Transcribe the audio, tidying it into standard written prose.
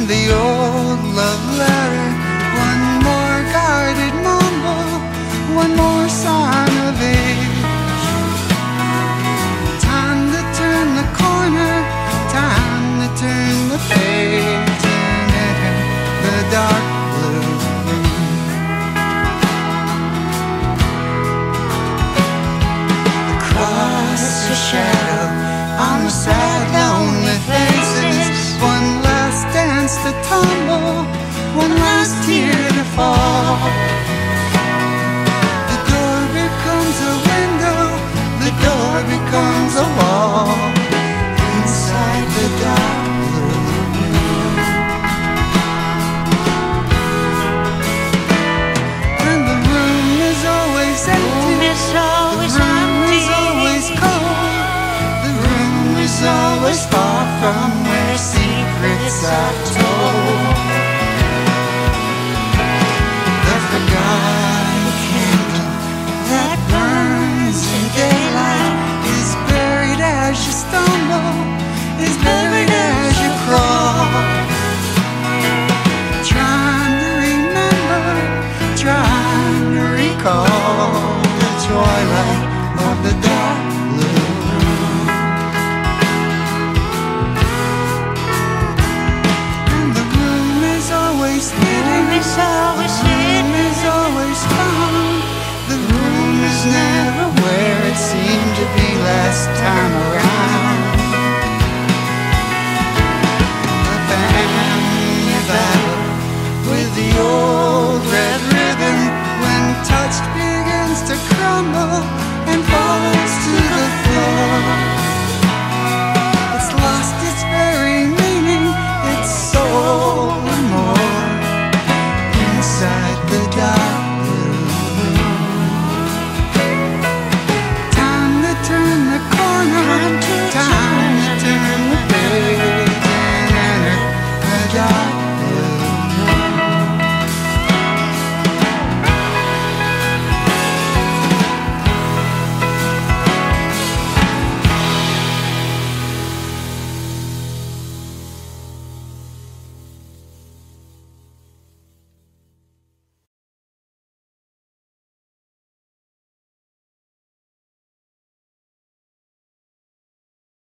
the old love letter. One more guarded mumble, one more sign of age. Time to turn the corner, time to turn the page and enter the dark blue room. Across the shadow on the sad, lonely faces, one last dance to tumble, one last tear to fall. The door becomes a window, the door becomes a wall inside the dark blue room. And the room is always empty, the room is always cold, the room is always far from where secrets are told.